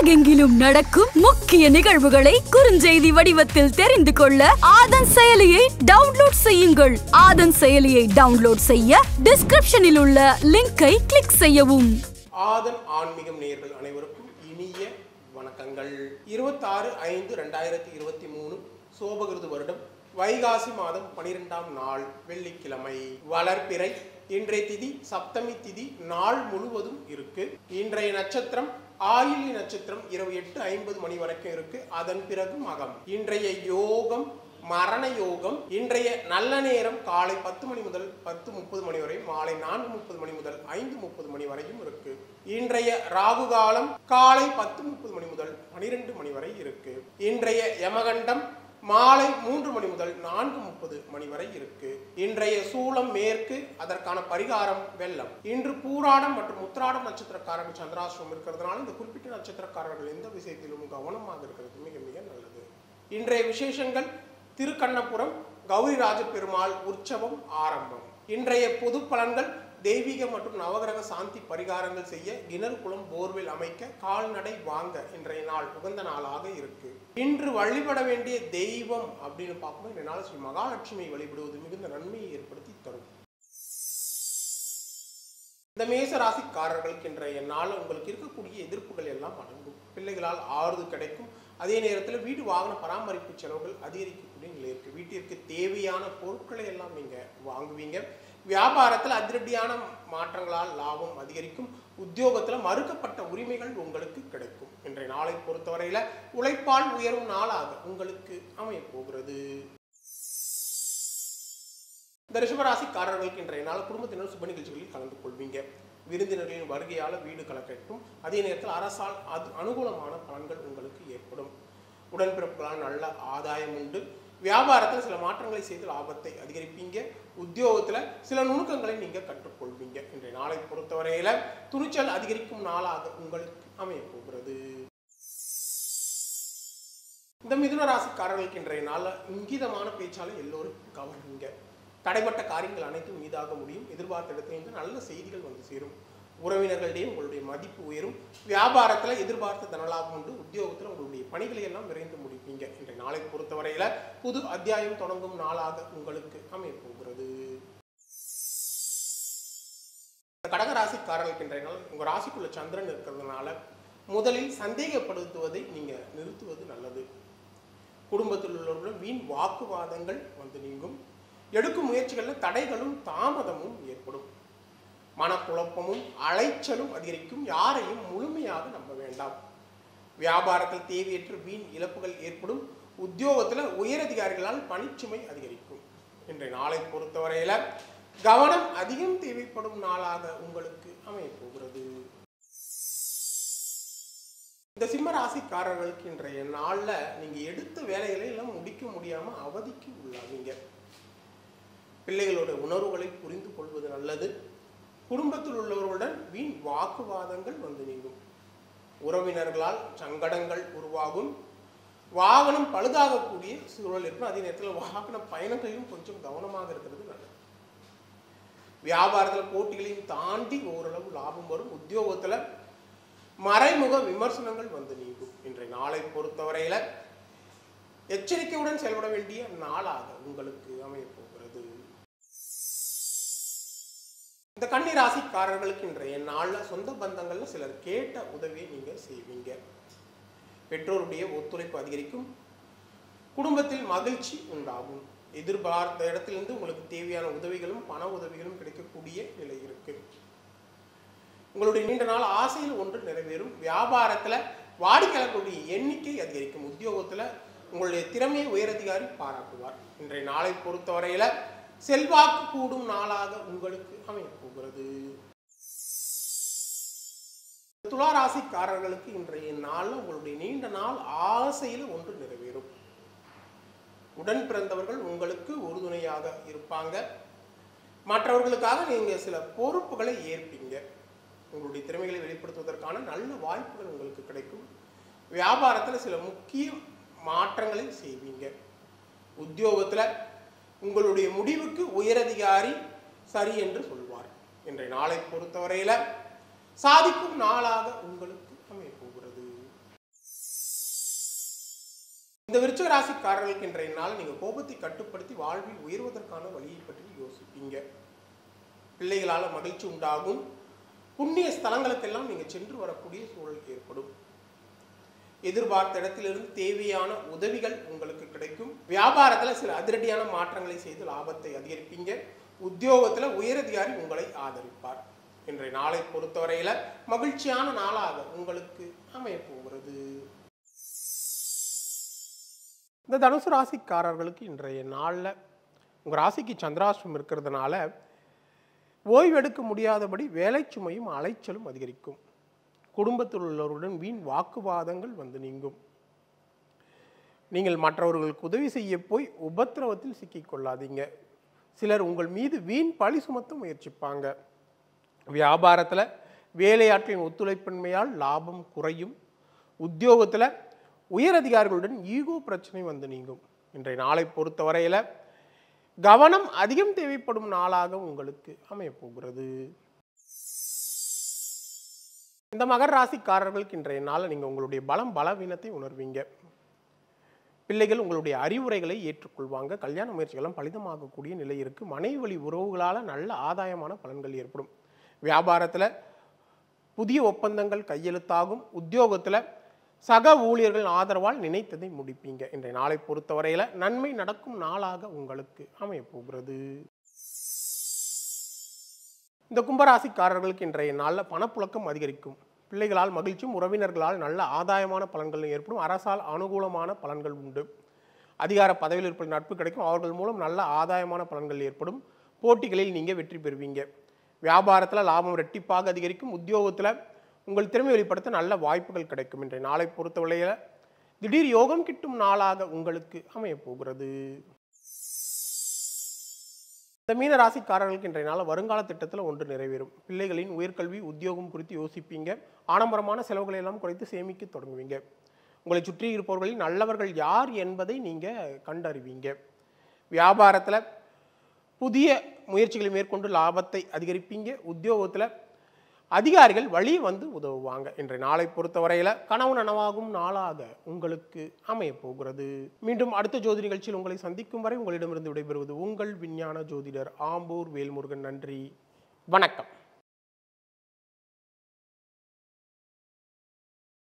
உலகெங்கிலும் நடக்கும் முக்கிய நிகழ்வுகளை குறுஞ்செய்தி வடிவத்தில் தெரிந்து கொள்ள ஆதன் செயலியை டவுன்லோட் செய்யுங்கள். ஆதன் செயலியை டவுன்லோட் செய்ய டிஸ்கிரிப்ஷனில் உள்ள லிங்கை கிளிக் செய்யவும். ஆதன் ஆன்மீகம் நேயர்கள் அனைவருக்கும் இனிய வணக்கங்கள். 26/5/2023 சோபகிருது வருடம் வைகாசி மாதம் 12ஆம் நாள் வெள்ளிக்கிழமை, வளர்பிறை. இன்றைய திதி சப்தமி திதி, நாள் முழுவதும் இருக்கு. இன்றைய நட்சத்திரம் ஆயிலி நட்சத்திரம் இரவு 8:50 மணி வரைக்கும் இருக்கு. அதன் பிறகு மகம். இன்றைய யோகம் மரண யோகம். இன்றைய நல்ல நேரம் காலை 10 மணி முதல் 10:30 மணி வரை, மாலை 4:30 மணி முதல் 5:30 மணி வரையும் இருக்கு. இன்றைய ராகு காலம் காலை 10:30 மணி முதல் 12 மணி வரை இருக்கு. இன்றைய யமகண்டம் மாலை 3 மணி முதல் 4:30 மணி வரை இருக்கு. இன்றைய சூலம் மேற்கு, அதற்கான பரிகாரம் வெள்ளம். இன்று பூராடம் மற்றும் உத்திராடம் நட்சத்திரக்காரர்கள் சந்திராசிரமம் இருக்கிறதுனால இந்த குறிப்பிட்ட நட்சத்திரக்காரர்கள் எந்த விஷயத்திலும் கவனமாக இருக்கிறது மிக மிக நல்லது. இன்றைய விசேஷங்கள் திருக்கண்ணபுரம் கௌரி ராஜ பெருமாள் உற்சவம் ஆரம்பம். இன்றைய பொது பலன்கள் தெய்வீக மற்றும் நவகிரக சாந்தி பரிகாரங்கள் செய்ய, கிணறு குளம் போர்வெல் அமைக்க, கால்நடை வாங்க இன்றைய நாள் உகந்த நாளாக இருக்கு. இன்று வழிபட வேண்டிய தெய்வம் அப்படின்னு பார்க்கும்போது இந்த நாள் ஸ்ரீ மகாலட்சுமி வழிபடுவது மிகுந்த நன்மையை ஏற்படுத்தி தரும். இந்த மேச ராசிக்காரர்களுக்கு இன்றைய நாள் உங்களுக்கு இருக்கக்கூடிய எதிர்ப்புகள் எல்லாம் அடங்கும். பிள்ளைகளால் ஆறுதல் கிடைக்கும். அதே நேரத்தில் வீடு வாகன பராமரிப்பு செலவுகள் அதிகரிக்கக்கூடிய நிலை இருக்கு. வீட்டிற்கு தேவையான பொருட்களை எல்லாம் நீங்க வாங்குவீங்க. வியாபாரத்தில் அதிரடியான மாற்றங்களால் லாபம் அதிகரிக்கும். உத்தியோகத்தில் மறுக்கப்பட்ட உரிமைகள் உங்களுக்கு கிடைக்கும். இன்றைய நாளை பொறுத்தவரையில உழைப்பால் உயரும் நாளாக உங்களுக்கு அமைய போகிறது. இந்த ரிஷபராசிக்காரர்களுக்கு இன்றைய நாள் குடும்பத்தினர் சுப நிகழ்ச்சிகளில் கலந்து கொள்வீங்க. விருந்தினர்களின் வருகையால் வீடு கலக்கட்டும். அதே நேரத்தில் அரசால் அனுகூலமான பலன்கள் உங்களுக்கு ஏற்படும். உடன்பிறப்புகளால் நல்ல ஆதாயம் உண்டு. வியாபாரத்தில் சில மாற்றங்களை செய்து லாபத்தை அதிகரிப்பீங்க. உத்தியோகத்தில் சில நுணுக்கங்களை நீங்க கற்றுக்கொள்வீங்க. இன்றைய நாளை பொறுத்தவரையில துணிச்சல் அதிகரிக்கும் நாளாக உங்களுக்கு அமைய போகிறது. இந்த மிதுன ராசிக்காரர்களுக்கு இன்றைய நாள் இங்கிதமான பேச்சால எல்லோரும் கவனிங்க. தடைப்பட்ட காரியங்கள் அனைத்தும் மீதாக முடியும். எதிர்பார்த்த இடத்திலிருந்து நல்ல செய்திகள் வந்து சேரும். உறவினர்களிடையே உங்களுடைய மதிப்பு உயரும். வியாபாரத்தில் எதிர்பார்த்த தனலாபம் உண்டு. உத்தியோகத்தில் உங்களுடைய பணிகளை எல்லாம் விரைந்து முடிப்பீங்க. இன்றைய நாளை பொறுத்தவரையில புது அத்தியாயம் தொடங்கும் நாளாக உங்களுக்கு அமைய போகிறது. கடக ராசிக்காரர்களுக்கு இன்றைய நாள் உங்க ராசிக்குள்ள சந்திரன் இருக்கிறதுனால முதலில் சந்தேகப்படுத்துவதை நீங்க நிறுத்துவது நல்லது. குடும்பத்தில் உள்ளவர்களும் வீண் வாக்குவாதங்கள் வந்து நீங்கும். எடுக்கும் முயற்சிகளில் தடைகளும் தாமதமும் ஏற்படும். மனக்குழப்பமும் அலைச்சலும் அதிகரிக்கும். யாரையும் முழுமையாக நம்ப வேண்டாம். வியாபாரத்தில் தேவையற்ற வீண் இழப்புகள் ஏற்படும். உத்தியோகத்தில் உயரதிகாரிகளால் பணிச்சுமை அதிகரிக்கும். இன்றைய நாளை பொறுத்தவரையில கவனம் அதிகம் தேவைப்படும் நாளாக உங்களுக்கு அமைய போகிறது. இந்த சிம்ம ராசிக்காரர்களுக்கு இன்றைய நாள்ல நீங்க எடுத்த வேலைகளை எல்லாம் முடிக்க முடியாம அவதிக்கு உள்ளாவீங்க. பிள்ளைகளோட உணர்வுகளை புரிந்து கொள்வது நல்லது. குடும்பத்தில் உள்ளவர்களுடன் வீண் வாக்குவாதங்கள் வந்து நீங்கும். உறவினர்களால் சங்கடங்கள் உருவாகும். வாகனம் பழுதாகக்கூடிய சூழல் இருக்கும். அதே நேரத்தில் வாகன பயணங்களிலும் கொஞ்சம் கவனமாக இருக்கிறது நல்லது. வியாபாரத்தில் போட்டிகளையும் தாண்டி ஓரளவு லாபம் வரும். உத்தியோகத்தில் மறைமுக விமர்சனங்கள் வந்து நீங்கும். இன்றைய நாளை பொறுத்தவரையில எச்சரிக்கையுடன் செயல்பட வேண்டிய நாளாக உங்களுக்கு அமைய போகிறது. இந்த கன்னி ராசிக்காரர்களுக்கு இன்றைய நாள்ல சொந்த பந்தங்கள்ல சிலர் கேட்ட உதவியை நீங்க செய்வீங்க. பெற்றோருடைய ஒத்துழைப்பு அதிகரிக்கும். குடும்பத்தில் மகிழ்ச்சி உண்டாகும். எதிர்பார்த்த இடத்திலிருந்து உங்களுக்கு தேவையான உதவிகளும் பண உதவிகளும் கிடைக்கக்கூடிய நிலை இருக்கு. உங்களுடைய நீண்ட நாள் ஆசையில் ஒன்று நிறைவேறும். வியாபாரத்துல வாடிக்கையாளர்களுடைய எண்ணிக்கை அதிகரிக்கும். உத்தியோகத்துல உங்களுடைய திறமையை உயரதிகாரி பாராட்டுவார். இன்றைய நாளை பொறுத்தவரையில செல்வாக்கு கூடும் நாளாக உங்களுக்கு அமைய போகிறது. துலா ராசிக்காரர்களுக்கு இன்றைய நாள் உங்களுடைய நீண்ட நாள் ஆசையில் ஒன்று நிறைவேறும். உடன் பிறந்தவர்கள் உங்களுக்கு உறுதுணையாக இருப்பாங்க. மற்றவர்களுக்காக நீங்க சில பொறுப்புகளை ஏற்பீங்க. உங்களுடைய திறமைகளை வெளிப்படுத்துவதற்கான நல்ல வாய்ப்புகள் உங்களுக்கு கிடைக்கும். வியாபாரத்தில் சில முக்கிய மாற்றங்களை செய்வீங்க. உத்தியோகத்தில் உங்களுடைய முடிவுக்கு உயரதிகாரி சரி என்று சொல்வார். இன்றைய நாளை பொறுத்தவரையில சாதிக்கும் நாளாக உங்களுக்கு அமைய போகிறது. இந்த விருச்சிக ராசிக்காரர்களுக்கு இன்றைய நாள் நீங்கள் கோபத்தை கட்டுப்படுத்தி வாழ்வில் உயர்வதற்கான வழியை பற்றி யோசிப்பீங்க. பிள்ளைகளால் மகிழ்ச்சி உண்டாகும். புண்ணிய ஸ்தலங்களுக்கெல்லாம் நீங்கள் சென்று வரக்கூடிய சூழல் ஏற்படும். எதிர்பார்த்த இடத்திலிருந்து தேவையான உதவிகள் உங்களுக்கு கிடைக்கும். வியாபாரத்தில் சில அதிரடியான மாற்றங்களை செய்து லாபத்தை அதிகரிப்பீங்க. உத்தியோகத்தில் உயரதிகாரி உங்களை ஆதரிப்பார். இன்றைய நாளை பொறுத்தவரையில் மகிழ்ச்சியான நாளாக உங்களுக்கு அமையப்போகிறது. இந்த தனுசு ராசிக்காரர்களுக்கு இன்றைய நாளில் உங்கள் ராசிக்கு சந்திராஷ்டிரம் இருக்கிறதுனால ஓய்வெடுக்க முடியாதபடி வேலை சுமையும் அலைச்சலும் அதிகரிக்கும். குடும்பத்தில் உள்ளவருடன் வீண் வாக்குவாதங்கள் வந்து நீங்கும். நீங்கள் மற்றவர்களுக்கு உதவி செய்ய போய் உபத்திரவத்தில் சிக்கிக்கொள்ளாதீங்க. சிலர் உங்கள் மீது வீண் பழி சுமத்த முயற்சிப்பாங்க. வியாபாரத்தில் வேலையாட்களின் ஒத்துழைப்பின்மையால் லாபம் குறையும். உத்தியோகத்தில் உயரதிகாரிகளுடன் ஈகோ பிரச்சனை வந்து நீங்கும். இன்றைய நாளை பொறுத்தவரையில் கவனம் அதிகம் தேவைப்படும் நாளாக உங்களுக்கு அமையப்போகிறது. இந்த மகர ராசிக்காரர்களுக்கு இன்றைய நாள் நீங்கள் உங்களுடைய பலவீனத்தை உணர்வீங்க. பிள்ளைகள் உங்களுடைய அறிவுரைகளை ஏற்றுக்கொள்வாங்க. கல்யாண முயற்சிகளும் பலிதமாகக்கூடிய நிலை இருக்குது. மனைவி வழி உறவுகளால் நல்ல ஆதாயமான பலன்கள் ஏற்படும். வியாபாரத்தில் புதிய ஒப்பந்தங்கள் கையெழுத்தாகும். உத்தியோகத்தில் சக ஊழியர்கள் ஆதரவால் நினைத்ததை முடிப்பீங்க. இன்றைய நாளை பொறுத்தவரையில் நன்மை நடக்கும் நாளாக உங்களுக்கு அமையப்போகிறது. இந்த கும்பராசிக்காரர்களுக்கு இன்றைய நாளில் பணப்புழக்கம் அதிகரிக்கும். பிள்ளைகளால் மகிழ்ச்சியும் உறவினர்களால் நல்ல ஆதாயமான பலன்கள் ஏற்படும். அரசால் அனுகூலமான பலன்கள் உண்டு. அதிகார பதவியில் இருப்பது நட்பு கிடைக்கும். அவர்கள் மூலம் நல்ல ஆதாயமான பலன்கள் ஏற்படும். போட்டிகளில் நீங்கள் வெற்றி பெறுவீங்க. வியாபாரத்தில் லாபம் இரட்டிப்பாக அதிகரிக்கும். உத்தியோகத்தில் உங்கள் திறமை வெளிப்படுத்த நல்ல வாய்ப்புகள் கிடைக்கும். இன்றைய நாளை பொறுத்தவரையில் திடீர் யோகம் கிட்டும் நாளாக உங்களுக்கு அமையப்போகிறது. இந்த மீன ராசிக்காரர்களுக்கு இன்றைய நாள் வருங்கால திட்டத்தில் ஒன்று நிறைவேறும். பிள்ளைகளின் உயர்கல்வி உத்தியோகம் குறித்து யோசிப்பீங்க. ஆடம்பரமான செலவுகளை எல்லாம் குறைத்து சேமிக்க தொடங்குவீங்க. உங்களை சுற்றி இருப்பவர்களில் நல்லவர்கள் யார் என்பதை நீங்கள் கண்டறிவீங்க. வியாபாரத்தில் புதிய முயற்சிகளை மேற்கொண்டு லாபத்தை அதிகரிப்பீங்க. உத்தியோகத்தில் அதிகாரிகள் வழி வந்து உதவுவாங்க. இன்றைய நாளை பொறுத்தவரையில் கனவு நனவாகும் நாளாக உங்களுக்கு அமையப்போகிறது. மீண்டும் அடுத்த ஜோதி நிகழ்ச்சியில் உங்களை சந்திக்கும் வரை உங்களிடமிருந்து விடைபெறுவது உங்கள் விஞ்ஞான ஜோதிடர் ஆம்பூர் வேல்முருகன். நன்றி, வணக்கம்.